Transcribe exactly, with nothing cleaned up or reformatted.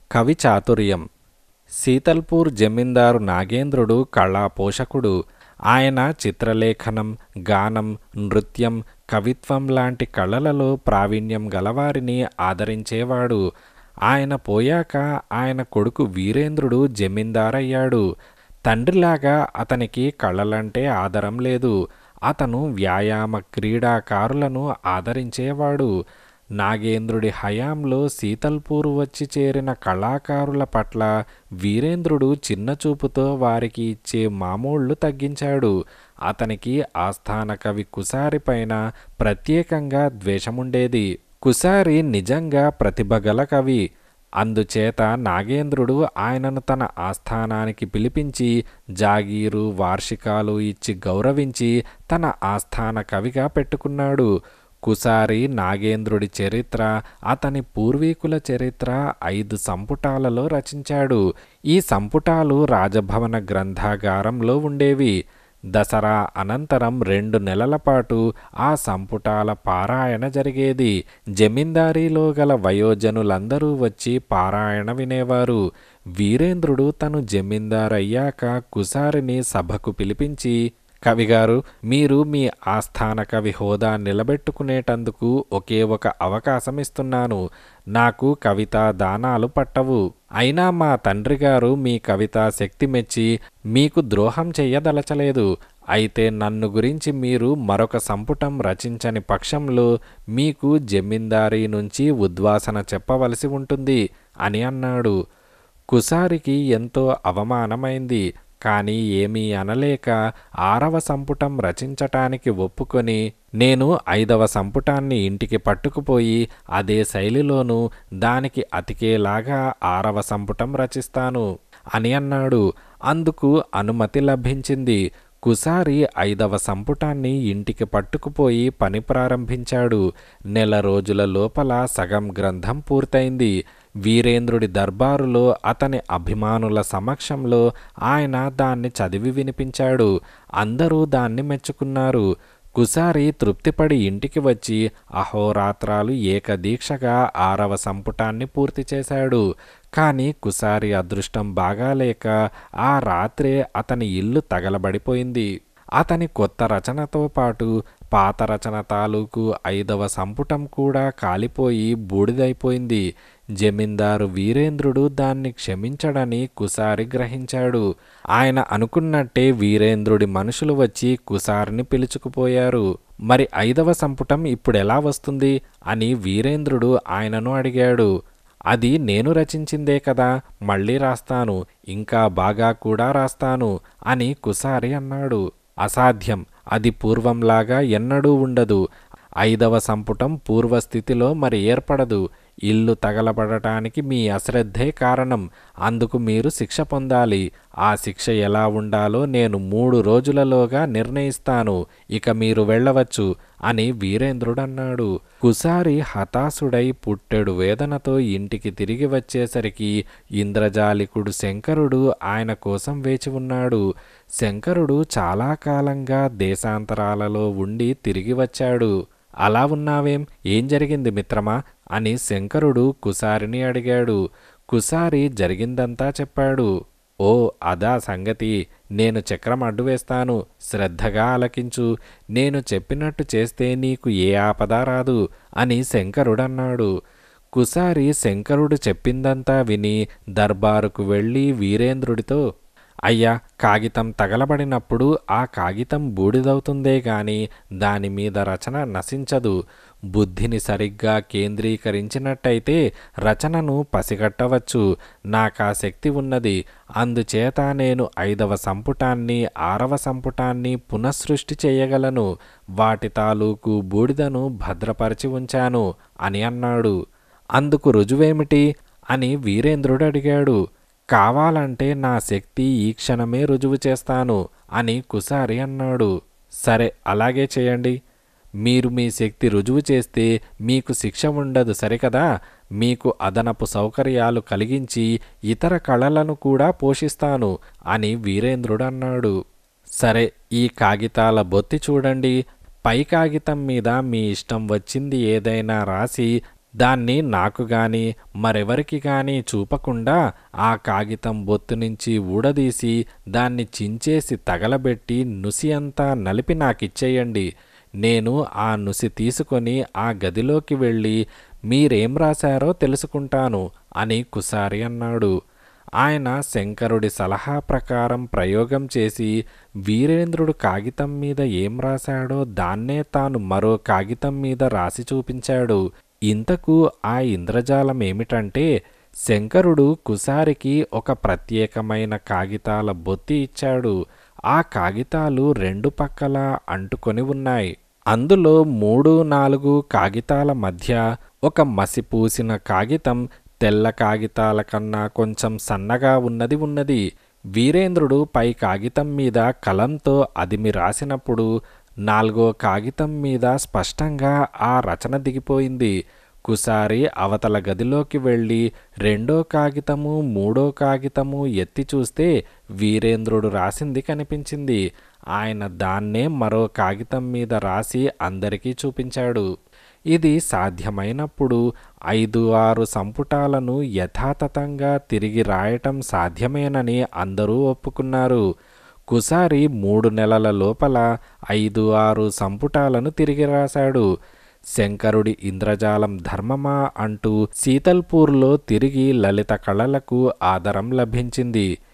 కవిచాతుర్యం. సీతల్పూర్ జమీందారు నాగేంద్రుడు కళా పోషకుడు. ఆయన చిత్రలేఖనం, గానం, నృత్యం, కవిత్వం లాంటి కళలలో ప్రావీణ్యం గలవారిని ఆదరించేవాడు. ఆయన పోయాక ఆయన కొడుకు వీరేంద్రుడు జమీందారయ్యాడు. తండ్రిలాగా అతనికి కళలంటే ఆదరం లేదు. అతను వ్యాయామ క్రీడాకారులను ఆదరించేవాడు. నాగేంద్రుడి హయాంలో సీతల్పూరు వచ్చి చేరిన కళాకారుల పట్ల వీరేంద్రుడు చిన్నచూపుతో వారికి ఇచ్చే మామూళ్ళు తగ్గించాడు. అతనికి ఆస్థాన కవి కుసారి పైన ప్రత్యేకంగా ద్వేషముండేది. కుసారి నిజంగా ప్రతిభగల కవి. అందుచేత నాగేంద్రుడు ఆయనను తన ఆస్థానానికి పిలిపించి జాగీరు, వార్షికాలు ఇచ్చి గౌరవించి తన ఆస్థాన కవిగా పెట్టుకున్నాడు. కుసారి నాగేంద్రుడి చరిత్ర, అతని పూర్వీకుల చరిత్ర ఐదు సంపుటాలలో రచించాడు. ఈ సంపుటాలు రాజభవన గ్రంథాగారంలో ఉండేవి. దసరా అనంతరం రెండు నెలల పాటు ఆ సంపుటాల పారాయణ జరిగేది. జమీందారీలో గల వయోజనులందరూ వచ్చి పారాయణ వినేవారు. వీరేంద్రుడు తను జమీందారయ్యాక కుసారిని సభకు పిలిపించి, కవిగారు, మీరు మీ ఆస్థాన కవి హోదా నిలబెట్టుకునేటందుకు ఒకే ఒక అవకాశం ఇస్తున్నాను. నాకు కవితా దానాలు పట్టవు. అయినా మా తండ్రిగారు మీ కవితా శక్తి మెచ్చి మీకు ద్రోహం చెయ్యదలచలేదు. అయితే నన్ను గురించి మీరు మరొక సంపుటం రచించని పక్షంలో మీకు జమీందారీ నుంచి ఉద్వాసన చెప్పవలసి ఉంటుంది అని అన్నాడు. కుసారికి ఎంతో అవమానమైంది. కానీ ఏమీ అనలేక ఆరవ సంపుటం రచించటానికి ఒప్పుకొని, నేను ఐదవ సంపుటాన్ని ఇంటికి పట్టుకుపోయి అదే శైలిలోనూ దానికి అతికేలాగా ఆరవ సంపుటం రచిస్తాను అని అన్నాడు. అందుకు అనుమతి లభించింది. కుసారి ఐదవ సంపుటాన్ని ఇంటికి పట్టుకుపోయి పని ప్రారంభించాడు. నెల రోజుల లోపల సగం గ్రంథం పూర్తయింది. వీరేంద్రుడి దర్బారులో అతని అభిమానుల సమక్షంలో ఆయన దాన్ని చదివి వినిపించాడు. అందరూ దాన్ని మెచ్చుకున్నారు. కుసారి తృప్తిపడి ఇంటికి వచ్చి అహోరాత్రాలు ఏకదీక్షగా ఆరవ సంపుటాన్ని పూర్తి చేశాడు. కానీ కుసారి అదృష్టం బాగాలేక ఆ రాత్రే అతని ఇల్లు తగలబడిపోయింది. అతని కొత్త రచనతో పాటు పాత రచన తాలూకు ఐదవ సంపుటం కూడా కాలిపోయి బూడిదైపోయింది. జమీందారు వీరేంద్రుడు దాన్ని క్షమించడని కుసారి గ్రహించాడు. ఆయన అనుకున్నట్టే వీరేంద్రుడి మనుషులు వచ్చి కుసారిని పిలుచుకుపోయారు. మరి ఐదవ సంపుటం ఇప్పుడెలా వస్తుంది అని వీరేంద్రుడు ఆయనను అడిగాడు. అది నేను రచించిందే కదా, మళ్ళీ రాస్తాను, ఇంకా బాగా కూడా రాస్తాను అని కుసారి అన్నాడు. అసాధ్యం, అది పూర్వంలాగా ఎన్నడూ ఉండదు. ఐదవ సంపుటం పూర్వస్థితిలో మరి ఏర్పడదు. ఇల్లు తగలబడటానికి మీ అశ్రద్ధే కారణం. అందుకు మీరు శిక్ష పొందాలి. ఆ శిక్ష ఎలా ఉండాలో నేను మూడు రోజులలోగా నిర్ణయిస్తాను. ఇక మీరు వెళ్ళవచ్చు అని వీరేంద్రుడన్నాడు. కుసారి హతాశుడై పుట్టెడు వేదనతో ఇంటికి తిరిగి వచ్చేసరికి ఇంద్రజాలికుడు శంకరుడు ఆయన కోసం వేచి ఉన్నాడు. శంకరుడు చాలా కాలంగా దేశాంతరాలలో ఉండి తిరిగి వచ్చాడు. అలా ఉన్నావేం, ఏం జరిగింది మిత్రమా అని శంకరుడు కుసారిని అడిగాడు. కుసారి జరిగిందంతా చెప్పాడు. ఓ అదా సంగతి, నేను చక్రం అడ్డు వేస్తాను, శ్రద్ధగా ఆలకించు. నేను చెప్పినట్టు చేస్తే నీకు ఏ ఆపద రాదు అని శంకరుడన్నాడు. కుసారి శంకరుడు చెప్పిందంతా విని దర్బారుకు వెళ్ళి వీరేంద్రుడితో, అయ్యా, కాగితం తగలబడినప్పుడు ఆ కాగితం బూడిదవుతుందే గాని దానిమీద రచన నశించదు. బుద్ధిని సరిగ్గా కేంద్రీకరించినట్టయితే రచనను పసిగట్టవచ్చు. నాకా శక్తి ఉన్నది. అందుచేత నేను ఐదవ సంపుటాన్ని, ఆరవ సంపుటాన్ని పునఃసృష్టి చేయగలను. వాటి తాలూకు బూడిదను భద్రపరిచి ఉంచాను అని అన్నాడు. అందుకు రుజువేమిటి అని వీరేంద్రుడు అడిగాడు. కావాలంటే నా శక్తి ఈ క్షణమే రుజువు చేస్తాను అని కుసారి అన్నాడు. సరే, అలాగే చేయండి. మీరు మీ శక్తి రుజువు చేస్తే మీకు శిక్ష ఉండదు సరికదా. మీకు అదనపు సౌకర్యాలు కలిగించి ఇతర కళలను కూడా పోషిస్తాను అని వీరేంద్రుడు అన్నాడు. సరే, ఈ కాగితాల బొత్తి చూడండి. పై కాగితం మీద మీ ఇష్టం వచ్చింది ఏదైనా రాసి దాన్ని నాకు గాని మరెవరికి గాని చూపకుండా ఆ కాగితం బొత్తు నుంచి ఊడదీసి దాన్ని చించేసి తగలబెట్టి నుసి అంతా నలిపి నాకిచ్చేయండి. నేను ఆ నుసి తీసుకొని ఆ గదిలోకి వెళ్ళి మీరేం రాశారో తెలుసుకుంటాను అని కుసారి అన్నాడు. ఆయన శంకరుడి సలహా ప్రకారం ప్రయోగం చేసి వీరేంద్రుడు కాగితం మీద ఏం రాశాడో దాన్నే తాను మరో కాగితం మీద రాసి చూపించాడు. ఇంతకు ఆ ఇంద్రజాలం ఏమిటంటే, శంకరుడు కుసారికి ఒక ప్రత్యేకమైన కాగితాల బొత్తి ఇచ్చాడు. ఆ కాగితాలు రెండు పక్కలా అంటుకొని ఉన్నాయి. అందులో మూడు నాలుగు కాగితాల మధ్య ఒక మసిపూసిన కాగితం తెల్ల కాగితాల కన్నా కొంచెం సన్నగా ఉన్నది ఉన్నది. వీరేంద్రుడు పై కాగితం మీద కలంతో అదిమి రాసినప్పుడు నాలుగో కాగితం మీద స్పష్టంగా ఆ రచన దిగిపోయింది. కుసారి అవతల గదిలోకి వెళ్ళి రెండో కాగితము మూడో కాగితము ఎత్తి చూస్తే వీరేంద్రుడు రాసింది కనిపించింది. ఆయన దాన్నే మరో కాగితం మీద రాసి అందరికీ చూపించాడు. ఇది సాధ్యమైనప్పుడు ఐదు ఆరు సంపుటాలను యథాతథంగా తిరిగి రాయటం సాధ్యమేనని అందరూ ఒప్పుకున్నారు. కుసారి మూడు నెలల లోపల ఐదు ఆరు సంపుటాలను తిరిగి రాశాడు. శంకరుడి ఇంద్రజాలం ధర్మమా అంటూ సీతల్పూర్లో తిరిగి లలిత కళలకు ఆదరం లభించింది.